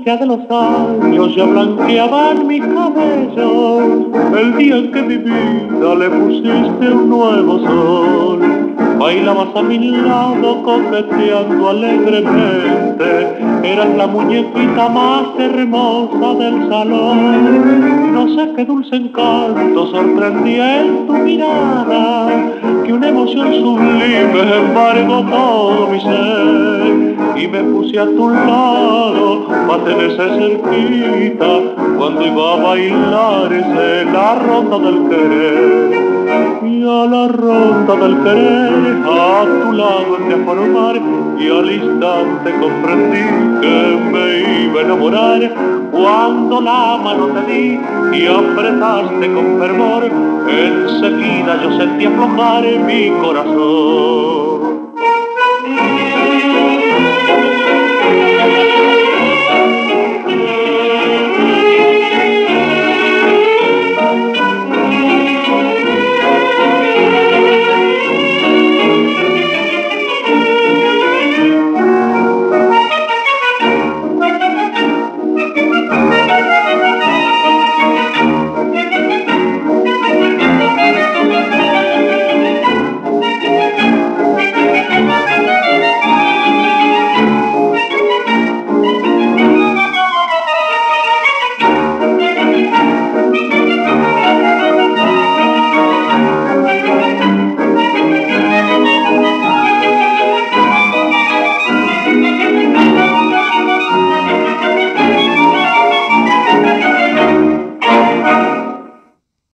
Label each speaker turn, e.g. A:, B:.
A: nostalgia de los años ya blanqueaban mi cabello. El día en que mi vida le pusiste un nuevo sol, bailabas a mi lado coqueteando alegremente. Eras la muñequita más hermosa del salón. No sé qué dulce encanto sorprendía en tu mirada, que una emoción sublime embargó todo mi ser. Y me puse a tu lado para tenerse cerquita cuando iba a bailarse la ronda del querer. Y a la ronda del querer a tu lado te a formar, y al instante comprendí que me iba a enamorar. Cuando la mano te di y apretaste con fervor, enseguida yo sentí aflojar mi corazón.